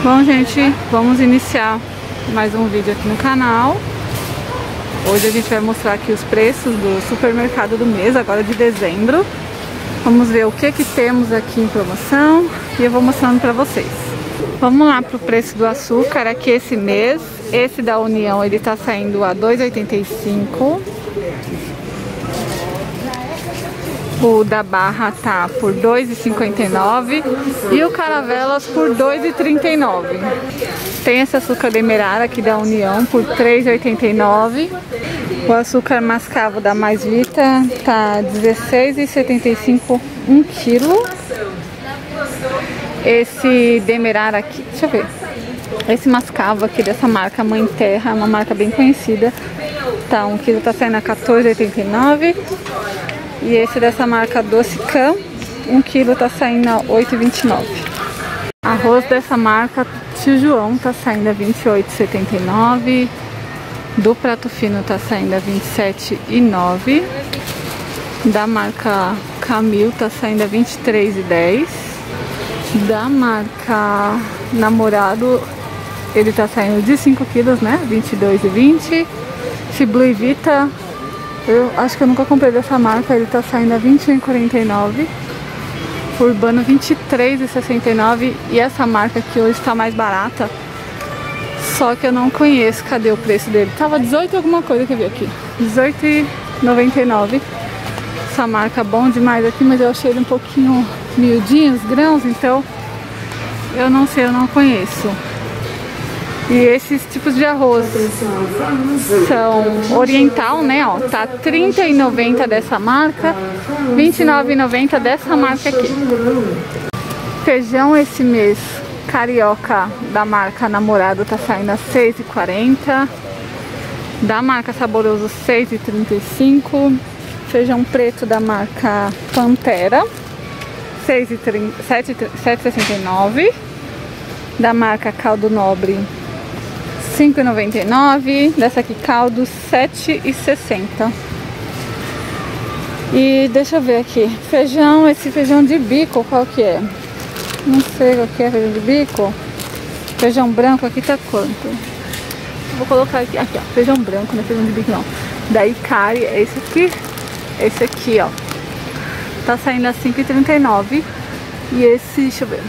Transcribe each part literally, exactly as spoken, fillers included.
Bom, gente, vamos iniciar mais um vídeo aqui no canal. Hoje a gente vai mostrar aqui os preços do supermercado do mês, agora de dezembro. Vamos ver o que que temos aqui em promoção e eu vou mostrando pra vocês. Vamos lá pro preço do açúcar aqui esse mês. Esse da União, ele tá saindo a dois reais e oitenta e cinco centavos. O da Barra tá por dois reais e cinquenta e nove centavos e o Caravelas por dois reais e trinta e nove centavos. Tem esse açúcar demerara aqui da União por três reais e oitenta e nove centavos. O açúcar mascavo da Mais Vita tá dezesseis reais e setenta e cinco centavos um quilo. Esse demerara aqui, deixa eu ver. Esse mascavo aqui dessa marca Mãe Terra, é uma marca bem conhecida. Tá, um quilo tá saindo a quatorze reais e oitenta e nove centavos. E esse dessa marca Doce Cam, um quilo tá saindo a oito reais e vinte e nove centavos. Arroz dessa marca Tio João tá saindo a vinte e oito reais e setenta e nove centavos. Do Prato Fino tá saindo a vinte e sete reais e nove centavos. Da marca Camil tá saindo a vinte e três reais e dez centavos. Da marca Namorado, ele tá saindo de cinco quilos, né? vinte e dois reais e vinte centavos. Esse Blue Vita, eu acho que eu nunca comprei dessa marca, ele tá saindo a vinte e um reais e quarenta e nove centavos. Urbano vinte e três reais e sessenta e nove centavos. E essa marca aqui hoje tá mais barata, só que eu não conheço. Cadê o preço dele? Tava dezoito alguma coisa que eu vi aqui, dezoito reais e noventa e nove centavos. Essa marca é bom demais aqui, mas eu achei ele um pouquinho miudinho, os grãos, então eu não sei, eu não conheço. E esses tipos de arroz são oriental, né? Ó, tá trinta reais e noventa centavos dessa marca, vinte e nove reais e noventa centavos dessa marca aqui. Feijão esse mês carioca da marca Namorado tá saindo a seis reais e quarenta centavos. Da marca Saboroso seis reais e trinta e cinco centavos. Feijão preto da marca Pantera sete reais e sessenta e nove centavos. Da marca Caldo Nobre cinco reais e noventa e nove centavos. Dessa aqui Caldo sete reais e sessenta centavos. E deixa eu ver aqui, feijão, esse feijão de bico, qual que é? Não sei qual que é feijão de bico. Feijão branco aqui tá quanto? Vou colocar aqui, aqui ó, feijão branco, não é feijão de bico não. Da Icari é esse aqui, esse aqui ó, tá saindo a cinco reais e trinta e nove centavos. E esse, deixa eu ver,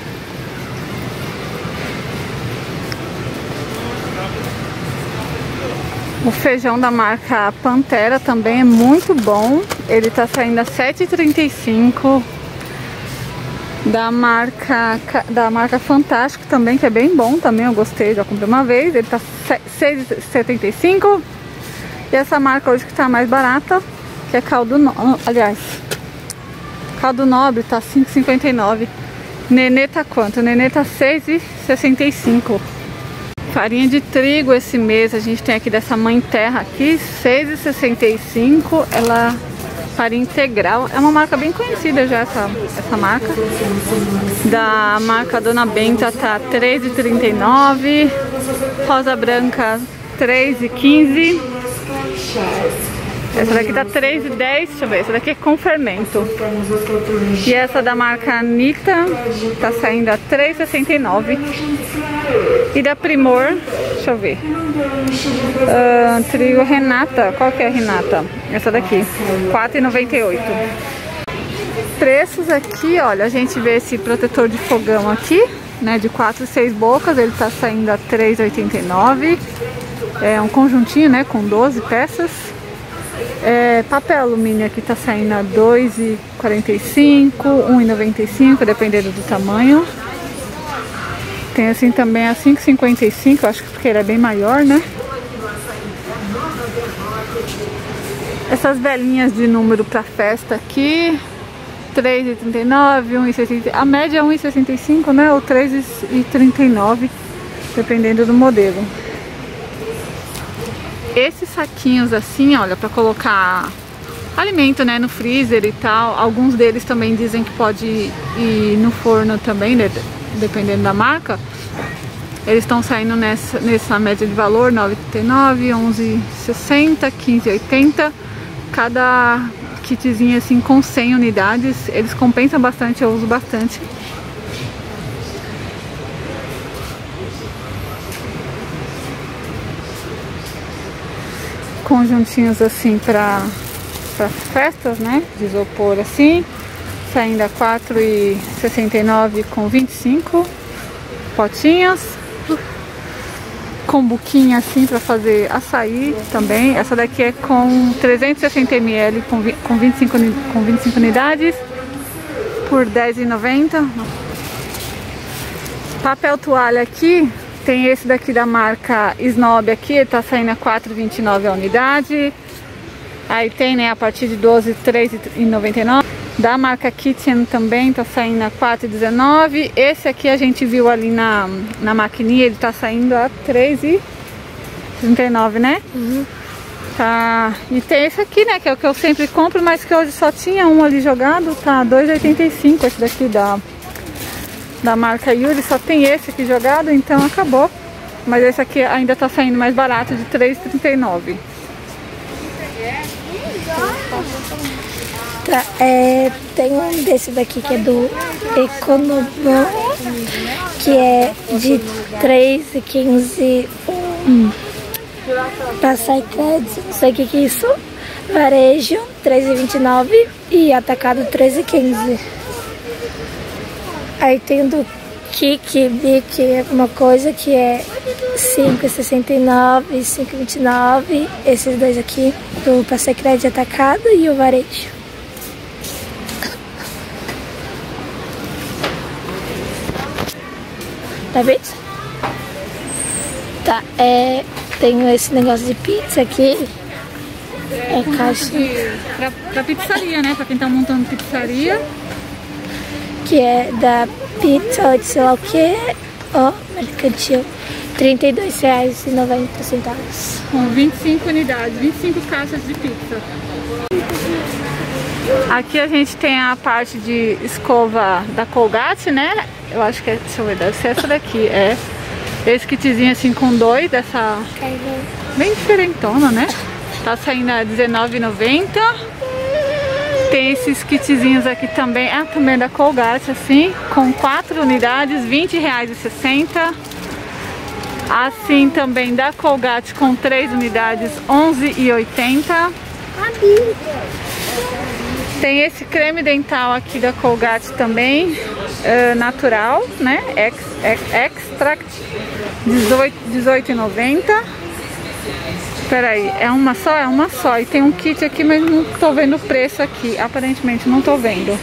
o feijão da marca Pantera também é muito bom. Ele tá saindo a sete reais e trinta e cinco centavos. Da marca, da marca Fantástico também, que é bem bom também, eu gostei, já comprei uma vez. Ele tá seis reais e setenta e cinco centavos. E essa marca hoje que tá mais barata, que é Caldo Nobre, aliás, Caldo Nobre tá cinco reais e cinquenta e nove centavos. Nenê tá quanto? Nenê tá seis reais e sessenta e cinco centavos. Farinha de trigo esse mês a gente tem aqui dessa Mãe Terra aqui, seis reais e sessenta e cinco centavos. Ela farinha integral, é uma marca bem conhecida já essa, essa marca. Da marca Dona Benta tá três reais e trinta e nove centavos. Rosa Branca três reais e quinze centavos. Essa daqui tá três reais e dez centavos, deixa eu ver, essa daqui é com fermento. E essa da marca Anitta tá saindo a três reais e sessenta e nove centavos. E da Primor, deixa eu ver, uh, trigo Renata, qual que é a Renata? Essa daqui, quatro reais e noventa e oito centavos. Preços aqui, olha, a gente vê esse protetor de fogão aqui, né, de quatro e seis bocas, ele tá saindo a três reais e oitenta e nove centavos. É um conjuntinho, né, com doze peças. É, papel alumínio aqui tá saindo a dois reais e quarenta e cinco centavos, um real e noventa e cinco centavos, dependendo do tamanho. Tem assim também a cinco reais e cinquenta e cinco centavos, acho que porque ele é bem maior, né? Essas velinhas de número pra festa aqui, três reais e trinta e nove centavos, um real e sessenta e cinco centavos. A média é um real e sessenta e cinco centavos, né? Ou três reais e trinta e nove centavos, dependendo do modelo. Esses saquinhos assim, olha, pra colocar alimento, né, no freezer e tal. Alguns deles também dizem que pode ir no forno também, né, dependendo da marca. Eles estão saindo nessa, nessa média de valor, nove reais e trinta e nove centavos, onze reais e sessenta centavos, quinze reais e oitenta centavos. Cada kitzinho assim com cem unidades, eles compensam bastante, eu uso bastante. conjuntinhos assim pra, pra festas, né? De isopor assim. Saindo a quatro reais e sessenta e nove centavos com vinte e cinco potinhos. Com buquinha assim pra fazer açaí também. Essa daqui é com trezentos e sessenta mililitros com, com, vinte e cinco, com vinte e cinco unidades por dez reais e noventa centavos. Papel toalha aqui, tem esse daqui da marca Snob aqui, ele tá saindo a quatro reais e vinte e nove centavos a unidade. Aí tem, né, a partir de doze reais, três reais e noventa e nove centavos. Da marca Kitchen também tá saindo a quatro reais e dezenove centavos. Esse aqui a gente viu ali na, na maquininha, ele tá saindo a três reais e trinta e nove centavos, né? Uhum. Tá. E tem esse aqui, né, que é o que eu sempre compro, mas que hoje só tinha um ali jogado, tá dois reais e oitenta e cinco centavos. Esse daqui da, da marca Yuri, só tem esse aqui jogado, então acabou. Mas esse aqui ainda tá saindo mais barato, de três reais e trinta e nove centavos. Tá, é, tem um desse daqui que é do Economão, que é de três reais e quinze centavos. Passar crédito, não sei o que que é isso. Varejo, três reais e vinte e nove centavos. E atacado, três reais e quinze centavos. Aí tem o do Kik, Bic, alguma coisa, que é cinco reais e sessenta e nove centavos e cinco reais e vinte e nove centavos. Esses dois aqui, do Passar crédito atacado e o varejo. Tá vendo? Tá, é... Tenho esse negócio de pizza aqui. É, é caixa... De, pra, pra pizzaria, né? Pra quem tá montando pizzaria. Que é da pizza, de sei lá o que. Ó, mercantil. trinta e dois reais e noventa centavos. Com vinte e cinco unidades, vinte e cinco caixas de pizza. Aqui a gente tem a parte de escova da Colgate, né? Eu acho que é, deixa eu ver, deve ser essa daqui, é. Esse kitzinho assim com dois, dessa bem diferentona, né? Tá saindo a dezenove reais e noventa centavos. Tem esses kitzinhos aqui também, ah, também da Colgate, assim, com quatro unidades, vinte reais e sessenta centavos. Assim também da Colgate com três unidades, onze reais e oitenta centavos. Tem esse creme dental aqui da Colgate também, uh, natural, né? Ex, ex, extract, dezoito reais e noventa centavos. Espera aí, é uma só? É uma só. E tem um kit aqui, mas não tô vendo o preço aqui. Aparentemente não tô vendo.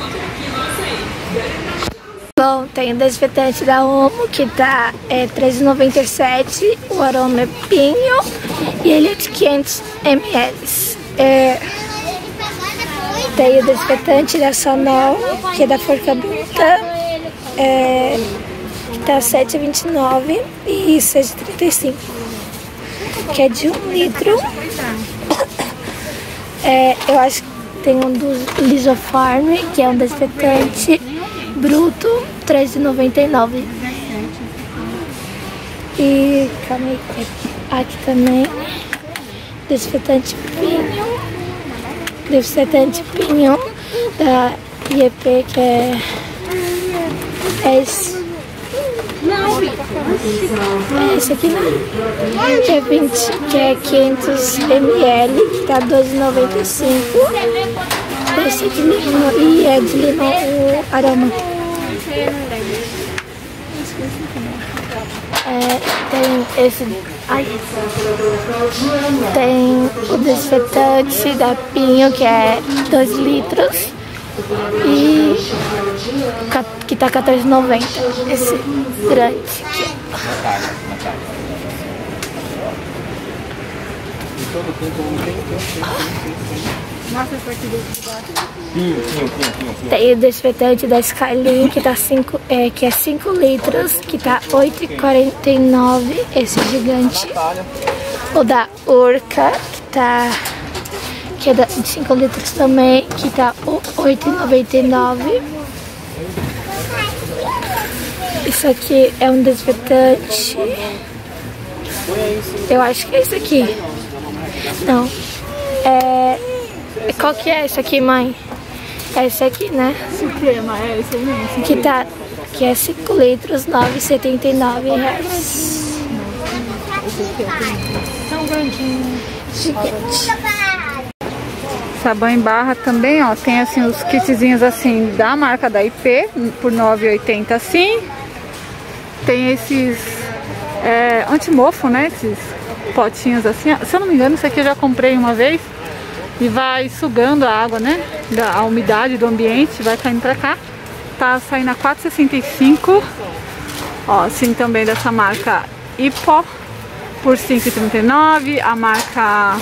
Bom, tem o desinfetante da Omo, que tá é, três reais e noventa e sete centavos. O aroma é pinho e ele é de quinhentos mililitros. É... Tem o desinfetante da Sonol, que é da Forca Bruta, é, que tá sete reais e vinte e nove centavos e seis reais e trinta e cinco centavos, que é de um litro. É, eu acho que tem um do Lisofarm, que é um desinfetante bruto, três reais e noventa e nove centavos. E calma aí, aqui também, desinfetante pinho. Desinfetante pinho da I E P, que é, é esse. É esse aqui, né? Que é, vinte, que é quinhentos mililitros, que tá doze reais e noventa e cinco centavos. Esse de limão, e é de limão o aroma. É, tem esse. Ai. Tem o desinfetante da Pinho, que é dois litros e que tá quatorze reais e noventa centavos. Esse grande aqui. Tem o desinfetante da Skyline, que, tá cinco, é, que é cinco litros, que tá oito reais e quarenta e nove centavos, esse gigante. O da Urca, que tá que é de cinco litros também, que tá oito reais e noventa e nove centavos. Isso aqui é um desinfetante. Eu acho que é esse aqui. Não. É... Qual que é esse aqui, mãe? É esse aqui, né? Suprema, é esse mesmo. Que, tá... que é cinco litros, nove reais e setenta e nove centavos. Tão grandinho. gigante. Sabão em barra também, ó, tem assim os kitzinhos assim da marca da I P por nove reais e oitenta centavos assim. Tem esses é, anti-mofo, né, esses potinhos assim. Se eu não me engano, esse aqui eu já comprei uma vez e vai sugando a água, né, da a umidade do ambiente, vai caindo pra cá. Tá saindo a quatro reais e sessenta e cinco centavos. Ó, assim também dessa marca Ipo por cinco reais e trinta e nove centavos. A marca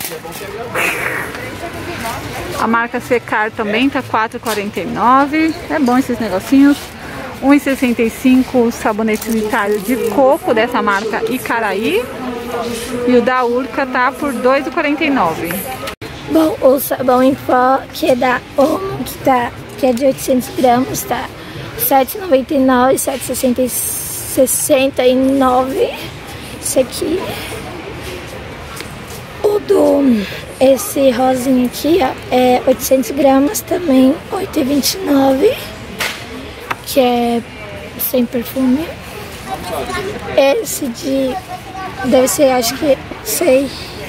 A marca Secar também tá quatro reais e quarenta e nove centavos. É bom esses negocinhos. um real e sessenta e cinco centavos o sabonete sanitário de coco dessa marca Icaraí. E o da Urca tá por dois reais e quarenta e nove centavos. Bom, o sabão em pó que é da Omo, que, tá, que é de oitocentos gramas, tá sete reais e noventa e nove centavos, sete reais e sessenta e nove centavos. Esse aqui. O do... Esse rosinho aqui, ó, é oitocentos gramas também, oito reais e vinte e nove centavos. Que é sem perfume. Esse de... Deve ser, acho que... Sei...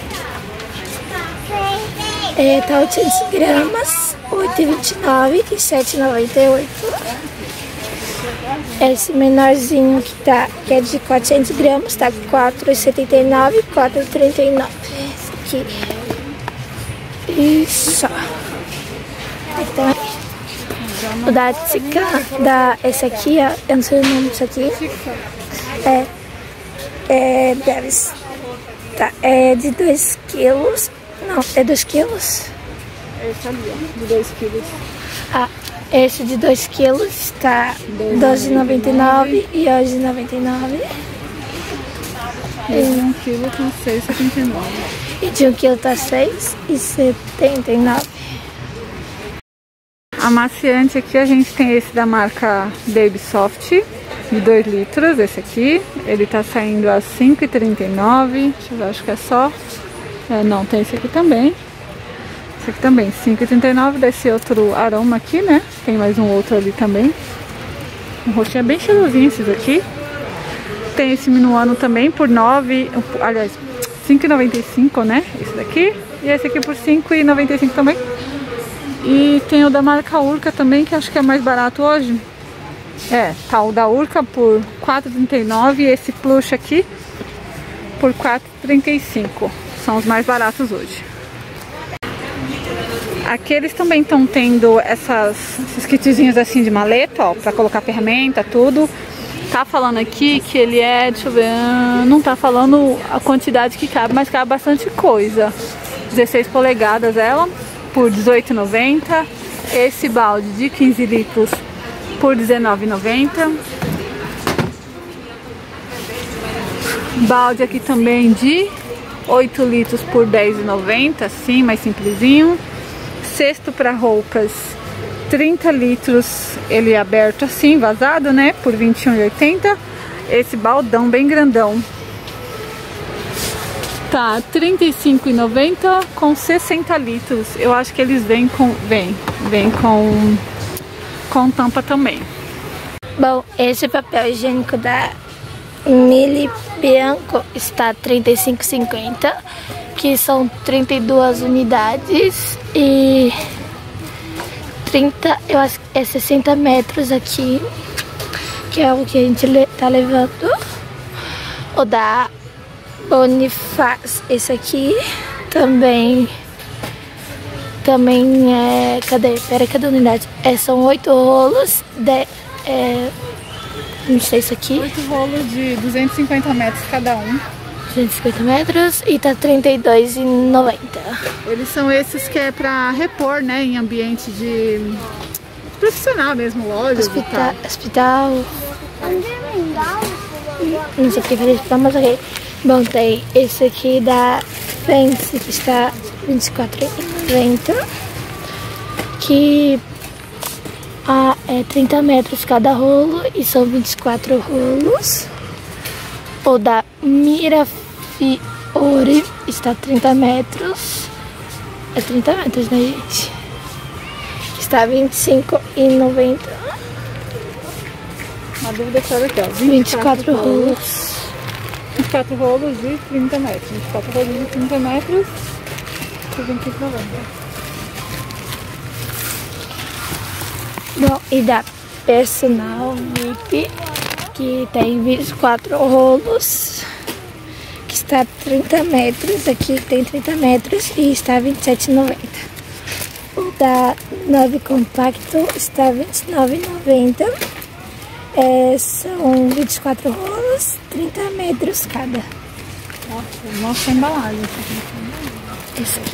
É, tá oitocentos gramas, oito reais e vinte e nove centavos e sete reais e noventa e oito centavos. Esse menorzinho que tá, que é de quatrocentos gramas, tá quatro reais e setenta e nove centavos, quatro reais e trinta e nove centavos. Esse aqui. Isso. Então, o da Tica, da, esse aqui, ó, eu não sei o nome disso aqui. É, é, deve tá, é de dois quilos. Não, é dois quilos? Esse ali, ó, de dois quilos. Ah, esse de dois quilos tá doze reais e noventa e nove centavos e onze reais e noventa e nove centavos. Esse de um quilo com seis reais e setenta e nove centavos. E de um quilo tá seis reais e setenta e nove centavos. Amaciante aqui a gente tem esse da marca Baby Soft, de dois litros, esse aqui. Ele tá saindo a cinco reais e trinta e nove centavos, deixa eu ver, acho que é só... É, não, tem esse aqui também. Esse aqui também, cinco reais e trinta e nove centavos, desse outro aroma aqui, né? Tem mais um outro ali também. O rostinho é bem cheirosinho esses aqui. Tem esse minuano também por nove reais, aliás, cinco reais e noventa e cinco centavos, né? Esse daqui. E esse aqui por cinco reais e noventa e cinco centavos também. E tem o da marca Urca também, que acho que é mais barato hoje. É, tá o da Urca por quatro reais e trinta e nove centavos e esse plush aqui por quatro reais e trinta e cinco centavos. São os mais baratos hoje. Aqui eles também estão tendo essas, esses kitzinhos assim de maleta, ó, pra colocar ferramenta, tudo. Tá falando aqui que ele é, deixa eu ver, não tá falando a quantidade que cabe, mas cabe bastante coisa. dezesseis polegadas ela, por dezoito reais e noventa centavos. Esse balde de quinze litros por dezenove reais e noventa centavos. Balde aqui também de oito litros por dez reais e noventa centavos, assim, mais simplesinho. Cesto para roupas, trinta litros, ele é aberto assim, vazado, né, por vinte e um reais e oitenta centavos. Esse baldão bem grandão tá trinta e cinco reais e noventa centavos com sessenta litros. Eu acho que eles vêm com, vem, vem com, com tampa também. Bom, esse papel higiênico da Mili Bianco está trinta e cinco reais e cinquenta centavos, que são trinta e duas unidades e trinta, eu acho que é sessenta metros aqui, que é o que a gente tá levando. O da Bonifaz, esse aqui também também é, cadê? Pera, cadê a unidade? É, são oito rolos de, é, não sei isso aqui. Oito rolos de duzentos e cinquenta metros cada um. duzentos e cinquenta metros e tá trinta e dois reais e noventa centavos. Eles são esses que é pra repor, né, em ambiente de profissional mesmo, loja. Hospital, hospital. Não sei o que fazer hospital, mas ok. Bom, tem esse aqui da Fancy, que está vinte e quatro reais e noventa centavos, que ah, é trinta metros cada rolo e são vinte e quatro rolos. O da Mirafiore está trinta metros. É trinta metros, né, gente? Está vinte e cinco reais e noventa centavos. Uma dúvida é aqui, ó. vinte e quatro rolos. e quatro rolos de trinta metros. vinte e quatro rolos de trinta metros por vinte e cinco reais. Bom, e da Personal V I P, que tem vinte e quatro rolos, que está trinta metros, aqui tem trinta metros e está vinte e sete reais e noventa centavos. O da nove Compacto está vinte e nove reais e noventa centavos. É, são vinte e quatro rolos, trinta metros cada. Nossa, nossa embalagem. Esse aqui.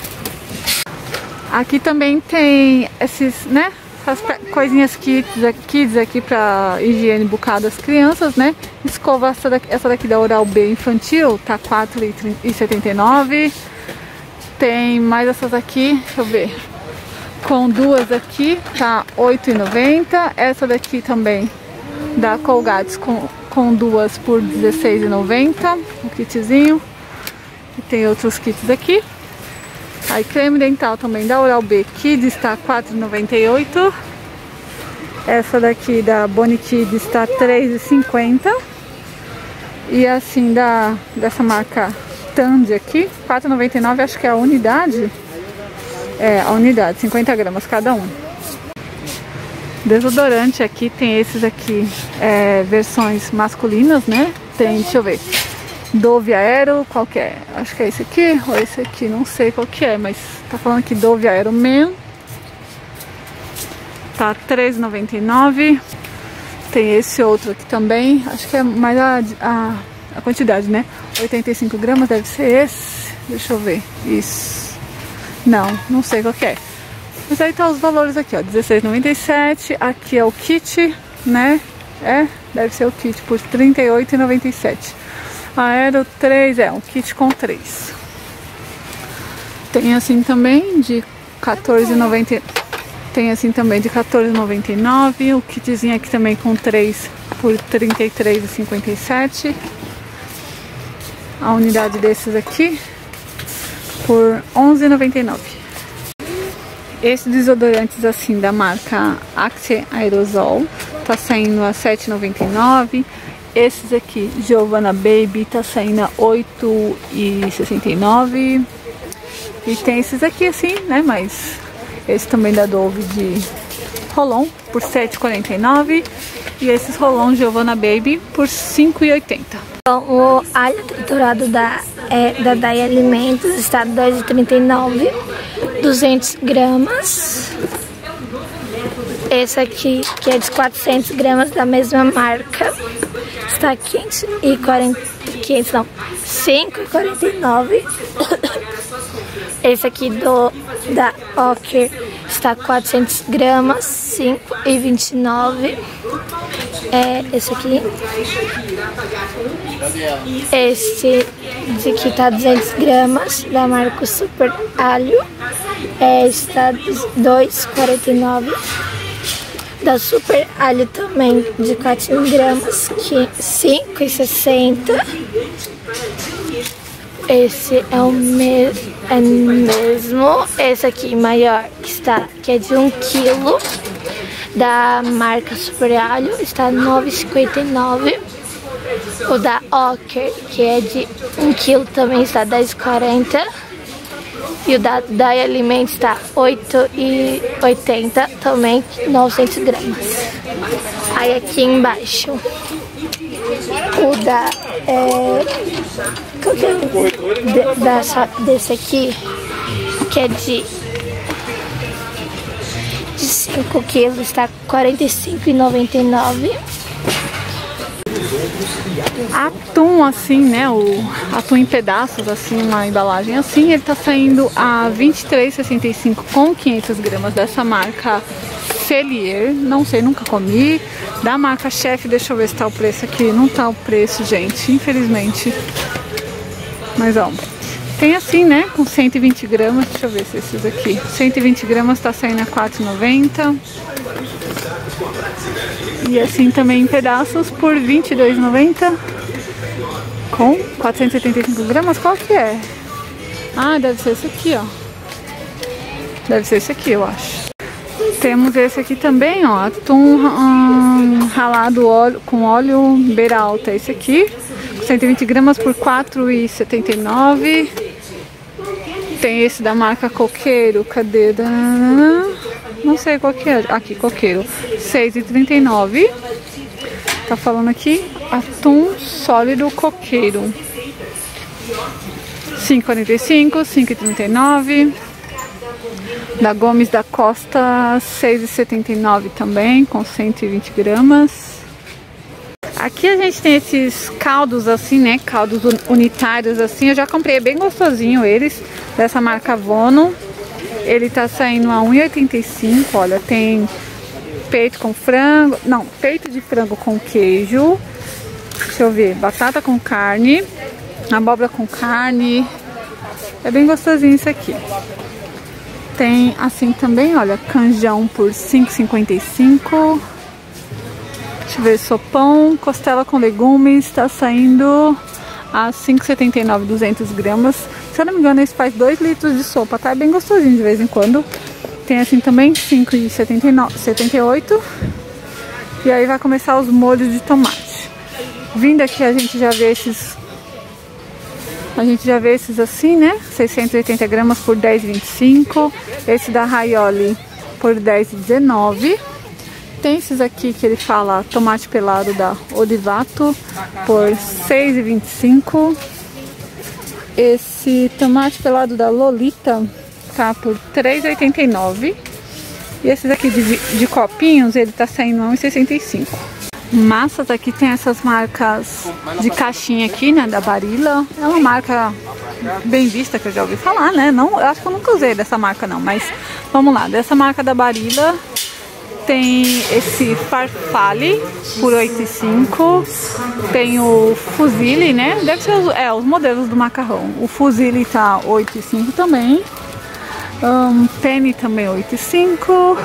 Aqui também tem esses, né? Essas coisinhas kids, kids aqui pra higiene bucal das crianças, né? Escova essa daqui, essa daqui da Oral B infantil, tá quatro reais e setenta e nove centavos. Tem mais essas aqui, deixa eu ver. Com duas aqui, tá oito reais e noventa centavos. Essa daqui também, da Colgate, com, com duas por dezesseis reais e noventa centavos. Um kitzinho. E tem outros kits aqui. Aí creme dental também da Oral B Kids está quatro reais e noventa e oito centavos. Essa daqui da Bonnie Kids está três reais e cinquenta centavos. E assim da, dessa marca Tandy aqui, quatro reais e noventa e nove centavos, acho que é a unidade. É, a unidade, cinquenta gramas cada um. Desodorante aqui, tem esses aqui, é, versões masculinas, né? Tem, deixa eu ver, Dove Aero, qual que é? Acho que é esse aqui, ou esse aqui, não sei qual que é, mas tá falando aqui Dove Aero Men. Tá três reais e noventa e nove centavos. Tem esse outro aqui também, acho que é mais a, a, a quantidade, né? oitenta e cinco gramas, deve ser esse. Deixa eu ver, isso. Não, não sei qual que é. Mas aí tá os valores aqui, ó, dezesseis reais e noventa e sete centavos. Aqui é o kit, né? É, deve ser o kit por trinta e oito reais e noventa e sete centavos. Aero três, é um kit com três. Tem assim também de quatorze reais e noventa e nove centavos. Tem assim também de quatorze reais e noventa e nove centavos. O kitzinho aqui também com três por trinta e três reais e cinquenta e sete centavos. A unidade desses aqui por onze reais e noventa e nove centavos. Esses desodorantes assim da marca Axe Aerosol tá saindo a sete reais e noventa e nove centavos. Esses aqui, Giovanna Baby, tá saindo a oito reais e sessenta e nove centavos. E tem esses aqui assim, né, mas esse também da Dove de Rolon por sete reais e quarenta e nove centavos. E esses Rolon Giovanna Baby por cinco reais e oitenta centavos. O alho triturado da, é, da Dai Alimentos está dois reais e trinta e nove centavos, duzentas gramas. Esse aqui, que é de quatrocentas gramas da mesma marca, está quinhentos e quarenta, quinhentos não, cinco reais e quarenta e nove centavos. Esse aqui do, da Ocker está quatrocentas gramas, cinco reais e vinte e nove centavos. É esse aqui. Esse aqui tá duzentas gramas, da marca Super Alho. É, está dois reais e quarenta e nove centavos. Da Super Alho também, de quatrocentas gramas, que cinco reais e sessenta centavos. Esse é o me é mesmo. Esse aqui maior, que, está, que é de um quilo, da marca Super Alho, está nove reais e cinquenta e nove centavos. O da Ocker, que é de um quilo, também está dez reais e quarenta centavos. E o da Dai Alimentos está oito reais e oitenta centavos, também novecentas gramas. Aí aqui embaixo, o da... É, qual que é o de, dessa, desse aqui, que é de... de cinco quilos, está quarenta e cinco reais e noventa e nove centavos. Atum assim, né, o atum em pedaços assim, uma embalagem assim, ele tá saindo a vinte e três reais e sessenta e cinco centavos com quinhentas gramas dessa marca Cellier, não sei, nunca comi. Da marca Chef, deixa eu ver se tá o preço aqui, não tá o preço, gente, infelizmente. Mas ó, tem assim, né, com cento e vinte gramas, deixa eu ver se esses aqui, cento e vinte gramas tá saindo a quatro reais e noventa centavos. E assim também em pedaços por vinte e dois reais e noventa centavos. Com quatrocentos e setenta e cinco gramas, qual que é? Ah, deve ser esse aqui, ó. Deve ser esse aqui, eu acho. Temos esse aqui também, ó, atum hum, ralado óleo, com óleo beira alta. Esse aqui, cento e vinte gramas por quatro reais e setenta e nove. Tem esse da marca Coqueiro, cadê? Não sei qual que é. Aqui, Coqueiro, seis reais e trinta e nove. Tá falando aqui, atum sólido Coqueiro. cinco reais e quarenta e cinco, cinco reais e trinta e nove. Da Gomes da Costa, seis reais e setenta e nove também, com cento e vinte gramas. Aqui a gente tem esses caldos assim, né? Caldos unitários assim. Eu já comprei, é bem gostosinho eles, dessa marca Vono. Ele tá saindo a um real e oitenta e cinco. Olha, tem peito com frango, não, peito de frango com queijo. Deixa eu ver, batata com carne, abóbora com carne. É bem gostosinho isso aqui. Tem assim também, olha, canjão por cinco reais e cinquenta e cinco. Deixa eu ver, sopão, costela com legumes, tá saindo a cinco reais e setenta e nove, duzentas gramas. Se eu não me engano, esse faz dois litros de sopa, tá? É bem gostosinho de vez em quando. Tem assim também, cinco reais e setenta e nove, setenta e oito. E aí vai começar os molhos de tomate. Vindo aqui a gente já vê esses... A gente já vê esses assim, né? seiscentas e oitenta gramas por dez reais e vinte e cinco. Esse da Raioli por dez reais e dezenove. Tem esses aqui que ele fala tomate pelado da Olivato por seis reais e vinte e cinco. Esse tomate pelado da Lolita tá por três reais e oitenta e nove. E esses aqui de, de copinhos, ele tá saindo a um real e sessenta e cinco. Massas aqui tem essas marcas de caixinha aqui, né, da Barilla. É uma marca bem vista que eu já ouvi falar, né? Não, eu acho que eu nunca usei dessa marca não, mas vamos lá. Dessa marca da Barilla tem esse Farfalle por oito reais e cinco. Tem o Fusilli, né? Deve ser os, é, os modelos do macarrão. O Fusilli tá oito reais e cinco também. Um, Penny também oito reais e cinco.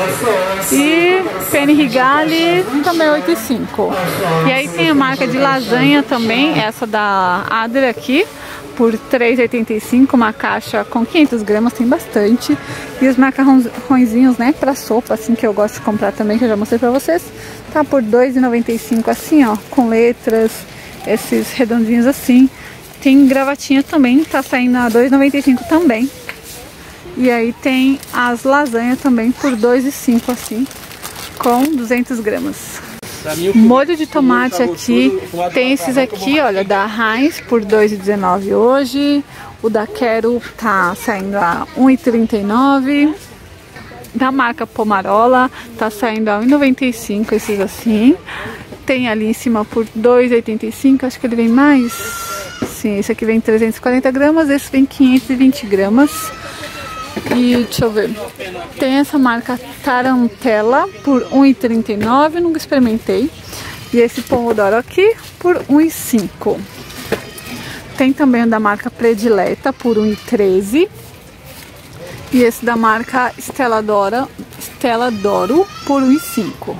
E Penny Rigali também oito reais e cinco. E aí tem a marca de lasanha também, essa da Adler aqui, por três reais e oitenta e cinco, uma caixa com quinhentas gramas, tem bastante. E os macarrõezinhos, né, pra sopa, assim, que eu gosto de comprar também, que eu já mostrei pra vocês, tá por dois reais e noventa e cinco, assim, ó, com letras, esses redondinhos assim. Tem gravatinha também, tá saindo a dois reais e noventa e cinco também. E aí tem as lasanhas também por dois reais e cinco, assim, com duzentas gramas. Molho de tomate aqui, tem esses aqui, olha, da Heinz por dois reais e dezenove hoje. O da Quero tá saindo a um real e trinta e nove. Da marca Pomarola tá saindo a um real e noventa e cinco, esses assim. Tem ali em cima por dois reais e oitenta e cinco, acho que ele vem mais. Sim, esse aqui vem trezentas e quarenta gramas, esse vem quinhentas e vinte gramas. E deixa eu ver, tem essa marca Tarantella por um real e trinta e nove, nunca experimentei. E esse pomodoro aqui por um real e cinco. Tem também o da marca Predileta por um real e treze. E esse da marca Stella Doro, Stella Doro por um real e cinco.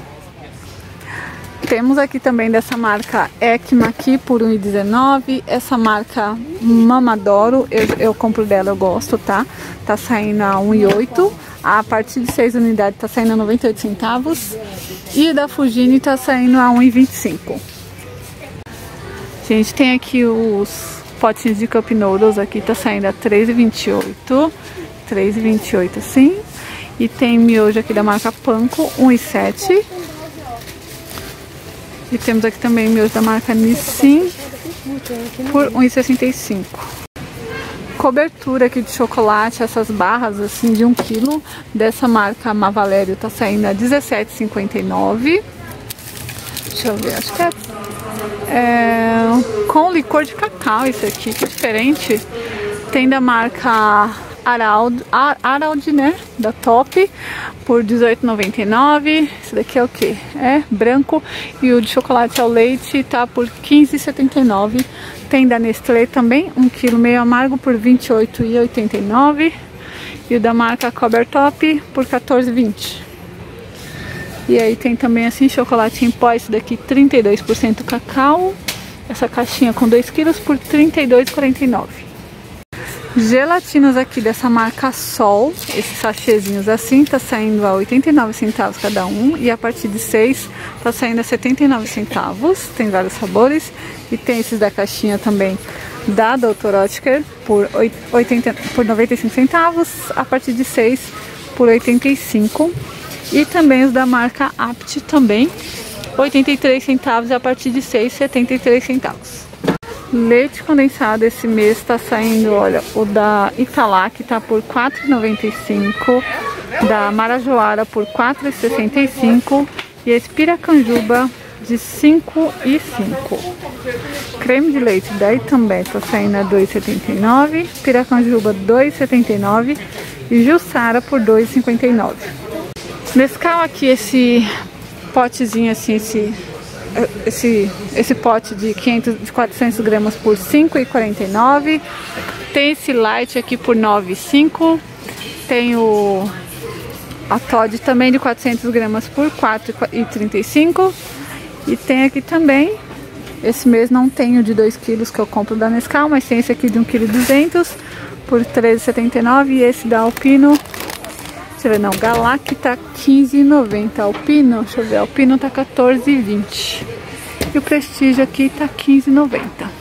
Temos aqui também dessa marca Ekma aqui por um real e dezenove. Essa marca Mamadoro, eu, eu compro dela, eu gosto, tá? Tá saindo a um real e oito. A partir de seis unidades tá saindo a noventa e oito centavos. E da Fujini tá saindo a um real e vinte e cinco. Gente, tem aqui os potinhos de Cup Noodles aqui, tá saindo a três reais e vinte e oito. três reais e vinte e oito assim. E tem miojo aqui da marca Panko, um real e sete. E temos aqui também miojo da marca Nissin por um real e sessenta e cinco. Cobertura aqui de chocolate, essas barras assim de um quilo, dessa marca Mavalério tá saindo a dezessete reais e cinquenta e nove. Deixa eu ver, acho que é, é com licor de cacau isso aqui, que diferente. Tem da marca Arald, Arald, né, da Top, por dezoito reais e noventa e nove. Esse daqui é o que? É branco. E o de chocolate ao leite tá por quinze reais e setenta e nove. Tem da Nestlé também, um quilo meio amargo por vinte e oito reais e oitenta e nove. E o da marca Cobertop por quatorze reais e vinte. E aí tem também assim chocolate em pó, esse daqui trinta e dois por cento cacau. Essa caixinha com dois quilos por trinta e dois reais e quarenta e nove. Gelatinas aqui dessa marca Sol, esses sachêzinhos assim, tá saindo a oitenta e nove centavos cada um. E a partir de seis tá saindo a setenta e nove centavos, tem vários sabores. E tem esses da caixinha também da doutor Oetker por, oitenta, por noventa e cinco centavos, a partir de seis por oitenta e cinco. E também os da marca Apt também, oitenta e três centavos, a partir de seis, setenta e três centavos. Leite condensado esse mês tá saindo, olha, o da Italac tá por quatro reais e noventa e cinco centavos, da Marajoara por quatro reais e sessenta e cinco centavos e esse Piracanjuba de cinco reais e cinco centavos. Creme de leite da Itambé tá saindo a dois reais e setenta e nove centavos, Piracanjuba dois reais e setenta e nove centavos e Jussara por dois reais e cinquenta e nove centavos. Nescau aqui, esse potezinho assim, esse... Esse, esse pote de, quinhentos, de quatrocentas gramas por cinco reais e quarenta e nove centavos. Tem esse light aqui por nove reais e cinco centavos. Tem o a Todd também de quatrocentas gramas por quatro reais e trinta e cinco centavos. E tem aqui também, esse mês não tem o de dois quilos que eu compro da Nescau, mas tem esse aqui de um vírgula duzentos quilos por treze reais e setenta e nove centavos. E esse da Alpino, deixa eu ver, não, Galac tá quinze reais e noventa centavos, Alpino, deixa eu ver, Alpino tá quatorze reais e vinte centavos. E o Prestígio aqui tá quinze reais e noventa centavos.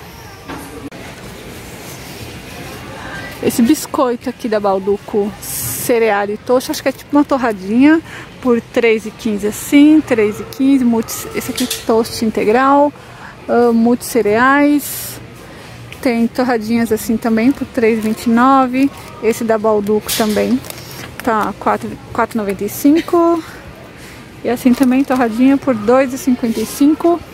Esse biscoito aqui da Balduco, cereal e toast, acho que é tipo uma torradinha, por três reais e quinze centavos assim, três reais e quinze centavos. Esse aqui toast integral, uh, multi cereais. Tem torradinhas assim também por três reais e vinte e nove centavos. Esse da Balduco também tá quatro reais e noventa e cinco centavos. E assim também torradinha por dois reais e cinquenta e cinco centavos.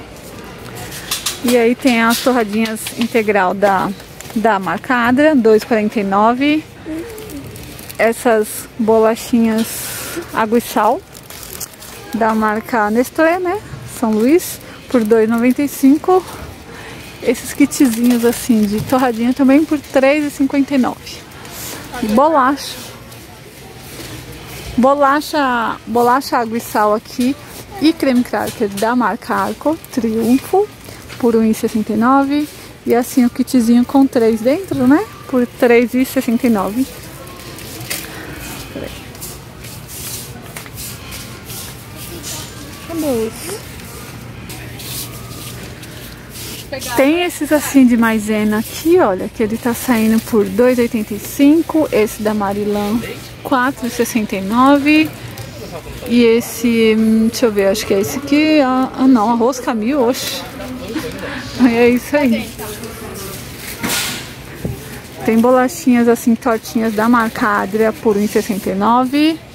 E aí tem as torradinhas integral da, da marca Adria, dois reais e quarenta e nove centavos. Essas bolachinhas água e sal da marca Nestlé, né? São Luís, por dois reais e noventa e cinco centavos. Esses kitzinhos assim de torradinha também por três reais e cinquenta e nove centavos. Bolacha. Bolacha, bolacha água e sal aqui e creme cracker da marca Arco Triunfo por um real e sessenta e nove centavos. E assim o kitzinho com três dentro, né? Por três reais e sessenta e nove centavos. Cadê esse? Tem esses assim de maisena aqui, olha, que ele tá saindo por dois reais e oitenta e cinco centavos. Esse da Marilã quatro reais e sessenta e nove centavos. E esse, deixa eu ver, acho que é esse aqui. Ah, não, arroz Camil, oxe. É isso aí. Tem bolachinhas assim, tortinhas da marca Adria por um real e sessenta e nove centavos.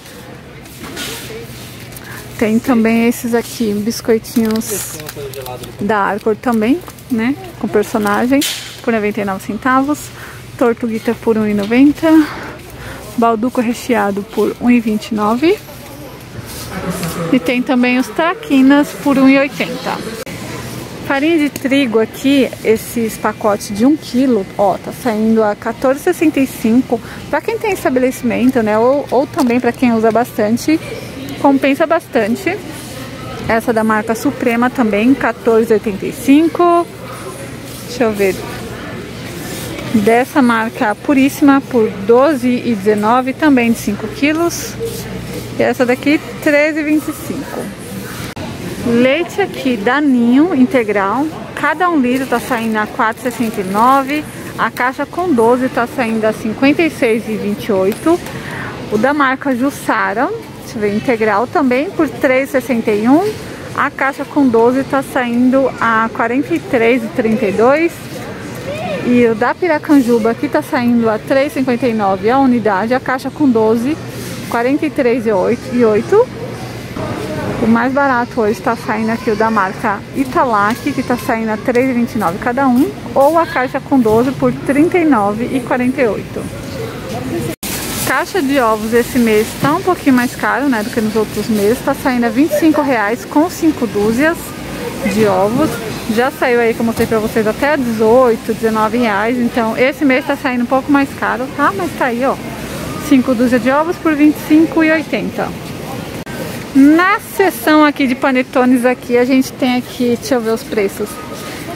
Tem também esses aqui, biscoitinhos da Arcor também, né? Com personagem, por noventa e nove centavos. Tortuguita por um real e noventa centavos. Balduco recheado por um real e vinte e nove centavos. E tem também os traquinas por um real e oitenta centavos. Farinha de trigo aqui, esses pacotes de um quilo, ó, tá saindo a quatorze reais e sessenta e cinco centavos. Pra quem tem estabelecimento, né? Ou, ou também pra quem usa bastante, compensa bastante. Essa da marca Suprema também, quatorze reais e oitenta e cinco centavos. Deixa eu ver. Dessa marca Puríssima por doze reais e dezenove centavos, também de cinco quilos. E essa daqui, treze reais e vinte e cinco centavos. Leite aqui da Ninho integral, cada um litro tá saindo a quatro reais e sessenta e nove centavos. A caixa com doze tá saindo a cinquenta e seis reais e vinte e oito centavos. O da marca Jussara, deixa eu ver, integral também por três reais e sessenta e um centavos. A caixa com doze tá saindo a quarenta e três reais e trinta e dois centavos. E o da Piracanjuba aqui tá saindo a três reais e cinquenta e nove centavos a unidade. A caixa com doze, quarenta e três reais e oito centavos. O mais barato hoje tá saindo aqui o da marca Italac, que tá saindo a três reais e vinte e nove centavos cada um. Ou a caixa com doze por trinta e nove reais e quarenta e oito centavos. Caixa de ovos esse mês tá um pouquinho mais caro, né, do que nos outros meses. Tá saindo a vinte e cinco reais com cinco dúzias de ovos. Já saiu aí, como eu mostrei pra vocês, até dezoito, dezenove reais. Então esse mês tá saindo um pouco mais caro, tá? Mas tá aí, ó, cinco dúzias de ovos por vinte e cinco reais e oitenta centavos. Na seção aqui de panetones aqui, a gente tem aqui, deixa eu ver os preços.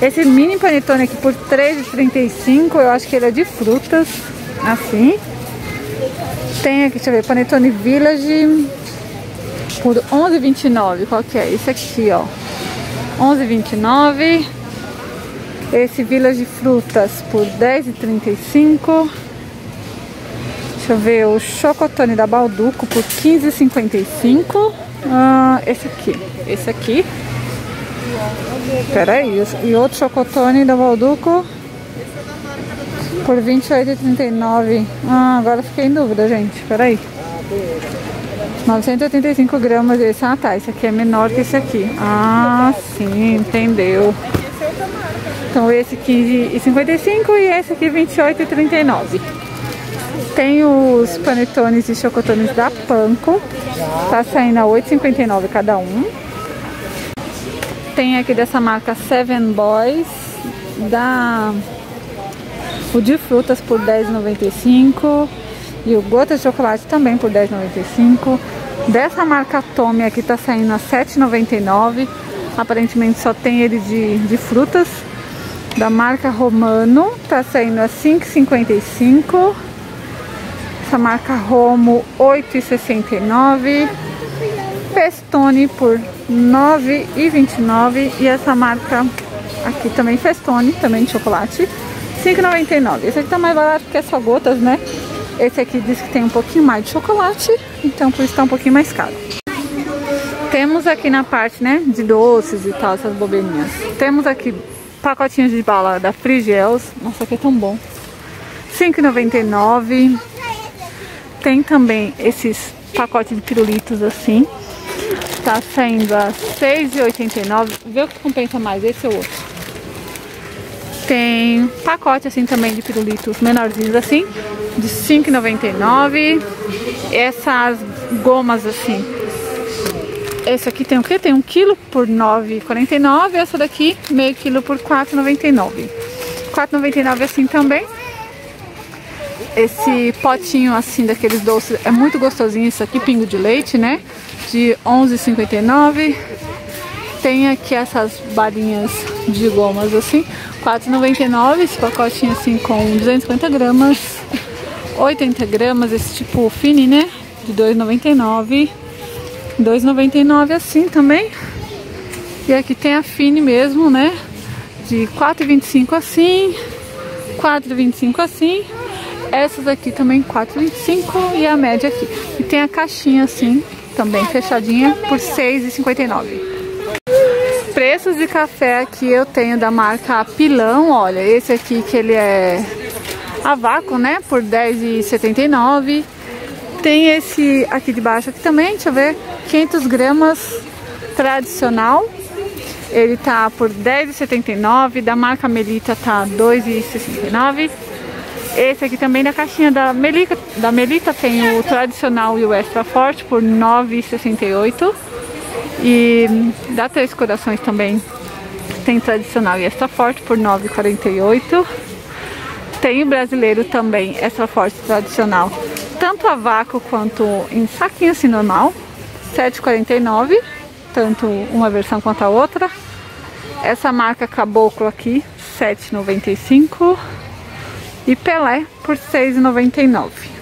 Esse mini panetone aqui por três reais e trinta e cinco centavos, eu acho que ele é de frutas, assim. Tem aqui, deixa eu ver, panetone Village por onze reais e vinte e nove centavos. Qual que é? Esse aqui, ó. onze reais e vinte e nove centavos. Esse Village Frutas por dez reais e trinta e cinco centavos. Deixa eu ver, o chocotone da Balduco por quinze reais e cinquenta e cinco centavos. Ah, esse aqui, esse aqui. Peraí, e outro chocotone da Balduco por vinte e oito reais e trinta e nove centavos. Ah, agora fiquei em dúvida, gente. Peraí. novecentos e oitenta e cinco gramas esse. Ah, tá. Esse aqui é menor que esse aqui. Ah, sim, entendeu. Então esse quinze reais e cinquenta e cinco centavos e esse aqui vinte e oito reais e trinta e nove centavos. Tem os panetones e chocotones da Panko. Tá saindo a oito reais e cinquenta e nove centavos cada um. Tem aqui dessa marca Seven Boys. Da... O de frutas por dez reais e noventa e cinco centavos. E o gota de chocolate também por dez reais e noventa e cinco centavos. Dessa marca Tommy aqui tá saindo a sete reais e noventa e nove centavos. Aparentemente só tem ele de, de frutas. Da marca Romano tá saindo a cinco reais e cinquenta e cinco centavos. Essa marca Romo oito reais e sessenta e nove centavos. Festone por nove reais e vinte e nove centavos. E essa marca aqui também Festone, também de chocolate, cinco reais e noventa e nove centavos. Esse aqui tá mais barato porque é só gotas, né? Esse aqui diz que tem um pouquinho mais de chocolate, então por isso tá um pouquinho mais caro. Temos aqui na parte, né, de doces e tal, essas bobeirinhas. Temos aqui pacotinhos de bala da Frigels. Nossa, aqui é tão bom. cinco reais e noventa e nove centavos. Tem também esses pacotes de pirulitos assim. Tá saindo a seis reais e oitenta e nove centavos. Vê o que compensa mais, esse ou outro. Tem pacote assim também de pirulitos menorzinhos assim, de cinco reais e noventa e nove centavos. Essas gomas assim. Esse aqui tem o que? Tem um quilo por nove reais e quarenta e nove centavos. Essa daqui, meio quilo por quatro reais e noventa e nove centavos. quatro reais e noventa e nove centavos assim também. Esse potinho assim daqueles doces é muito gostosinho. Isso aqui, pingo de leite, né? De onze reais e cinquenta e nove centavos. Tem aqui essas balinhas de gomas assim, quatro reais e noventa e nove centavos. Esse pacotinho assim com duzentas e cinquenta gramas, oitenta gramas, esse tipo fini, né? De dois reais e noventa e nove centavos. dois reais e noventa e nove centavos assim também. E aqui tem a fini mesmo, né? De quatro reais e vinte e cinco centavos assim, quatro reais e vinte e cinco centavos assim. Essas aqui também quatro reais e vinte e cinco centavos e a média aqui. E tem a caixinha assim, também fechadinha, por seis reais e cinquenta e nove centavos. Preços de café aqui eu tenho da marca Pilão, olha, esse aqui que ele é a vácuo, né, por dez reais e setenta e nove centavos. Tem esse aqui de baixo aqui também, deixa eu ver, quinhentas gramas tradicional. Ele tá por dez reais e setenta e nove centavos, da marca Melita tá dois reais e sessenta e nove centavos. Esse aqui também da caixinha da Melita, da Melita tem o tradicional e o extra forte por nove reais e sessenta e oito centavos. E da Três Corações também tem tradicional e extra forte por nove reais e quarenta e oito centavos. Tem o brasileiro também, extra forte tradicional, tanto a vácuo quanto em saquinho assim normal, sete reais e quarenta e nove centavos, tanto uma versão quanto a outra. Essa marca Caboclo aqui, sete reais e noventa e cinco centavos. E Pelé por seis reais e noventa e nove centavos.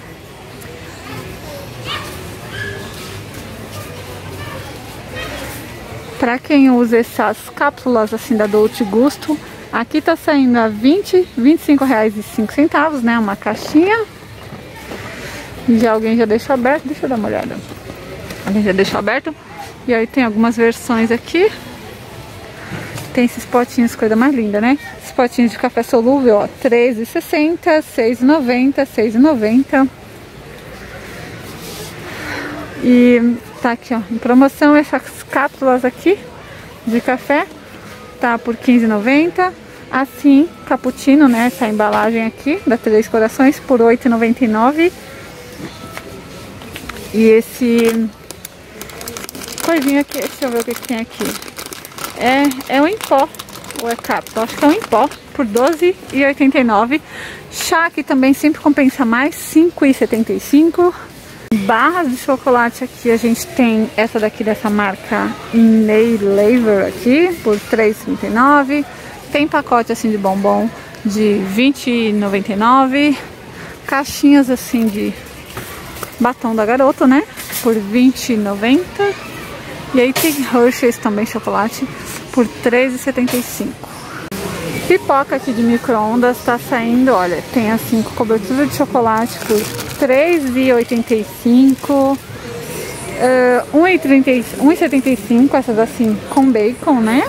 Para quem usa essas cápsulas assim da Dolce Gusto, aqui tá saindo a vinte, vinte e cinco reais e cinco centavos, né? Uma caixinha. Já alguém já deixou aberto, deixa eu dar uma olhada. Alguém já deixou aberto. E aí tem algumas versões aqui. Tem esses potinhos, coisa mais linda, né? Esses potinhos de café solúvel, ó, três reais e sessenta centavos, seis reais e noventa centavos, seis reais e noventa centavos. E tá aqui, ó, em promoção essas cápsulas aqui de café, tá por quinze reais e noventa centavos. Assim, cappuccino, né, essa embalagem aqui da Três Corações por oito reais e noventa e nove centavos. E esse coisinha aqui, deixa eu ver o que, que tem aqui. É, é um em pó, ou é cápsula, acho que é um em pó, por doze reais e oitenta e nove centavos. Chá aqui também sempre compensa mais, cinco reais e setenta e cinco centavos. Barras de chocolate aqui, a gente tem essa daqui dessa marca Unilever aqui, por três reais e trinta e nove centavos. Tem pacote assim de bombom de vinte e noventa e nove. Caixinhas assim de batom da Garoto, né? Por vinte e noventa. E aí tem Hershey's também, chocolate, por três e setenta e cinco. Pipoca aqui de micro-ondas tá saindo, olha, tem assim com cobertura de chocolate por três e oitenta e cinco. Uh, um e setenta e cinco, essas assim com bacon, né?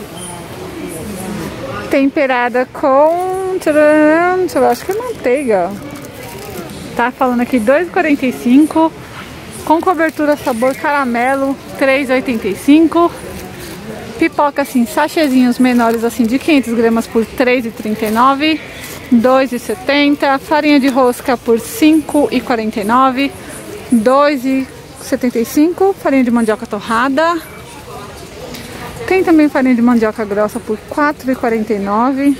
Temperada com, tcharam, tcharam, acho que é manteiga. Tá falando aqui dois e quarenta e cinco. Com cobertura sabor caramelo, três e oitenta e cinco. Pipoca assim, sachêzinhos menores assim de quinhentas gramas por três e trinta e nove. dois e setenta. Farinha de rosca por cinco e quarenta e nove. dois e setenta e cinco. Farinha de mandioca torrada. Tem também farinha de mandioca grossa por quatro e quarenta e nove.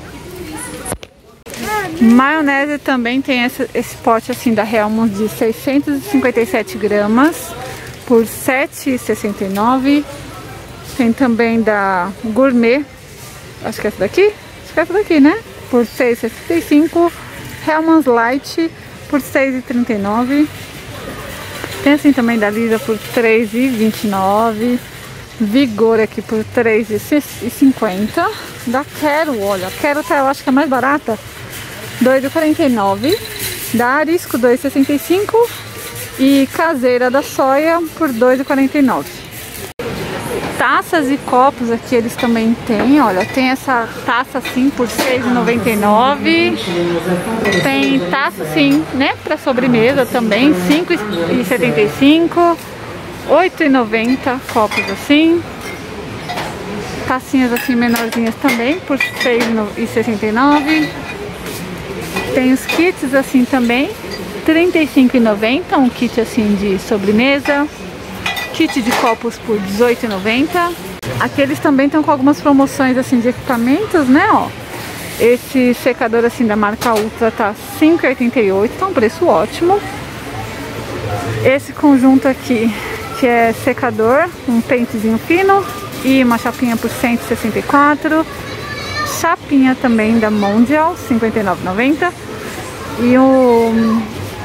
Maionese também tem esse, esse pote assim da Hellmann's de seiscentos e cinquenta e sete gramas por sete e sessenta e nove. Tem também da Gourmet, acho que é essa daqui, acho que é essa daqui, né? Por seis e sessenta e cinco. Hellmann's Light por seis e trinta e nove. Tem assim também da Lisa por três e vinte e nove. Vigor aqui por três e cinquenta. Da Quero, olha, a Quero tá, eu acho que é mais barata, dois e quarenta e nove. Da Arisco dois e sessenta e cinco. E caseira da Soia por dois e quarenta e nove. Taças e copos aqui eles também têm, olha, tem essa taça assim por seis e noventa e nove. Tem taça assim, né, para sobremesa também, cinco e setenta e cinco. oito e noventa copos assim. Tacinhas assim menorzinhas também por seis e sessenta e nove. Tem os kits assim também, trinta e cinco e noventa, um kit assim de sobremesa. Kit de copos por dezoito e noventa. Aqui eles também estão com algumas promoções assim de equipamentos, né, ó. Esse secador assim da marca Ultra tá cinco e oitenta e oito, tá um preço ótimo. Esse conjunto aqui, que é secador, um pentezinho fino e uma chapinha por cento e sessenta e quatro. Chapinha também da Mondial, cinquenta e nove e noventa. E o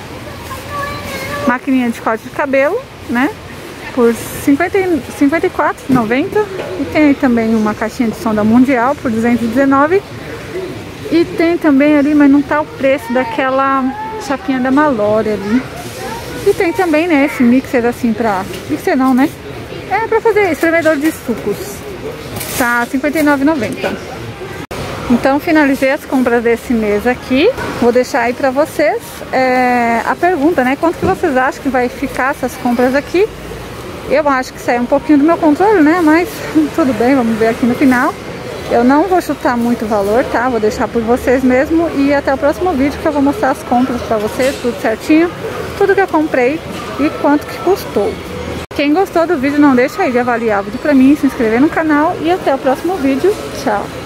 maquininha de corte de cabelo, né, por cinquenta e quatro e noventa. E tem também uma caixinha de som da Mundial por duzentos e dezenove. E tem também ali, mas não tá o preço daquela chapinha da Malore ali. E tem também, né, esse mixer assim pra... Mixer não, né? É pra fazer espremedor de sucos. Tá cinquenta e nove e noventa. Então finalizei as compras desse mês aqui. Vou deixar aí pra vocês é, a pergunta, né? Quanto que vocês acham que vai ficar essas compras aqui? Eu acho que sai um pouquinho do meu controle, né? Mas tudo bem, vamos ver aqui no final. Eu não vou chutar muito o valor, tá? Vou deixar por vocês mesmo. E até o próximo vídeo que eu vou mostrar as compras pra vocês, tudo certinho. Tudo que eu comprei e quanto que custou. Quem gostou do vídeo, não deixa aí de avaliar o vídeo pra mim, se inscrever no canal. E até o próximo vídeo. Tchau!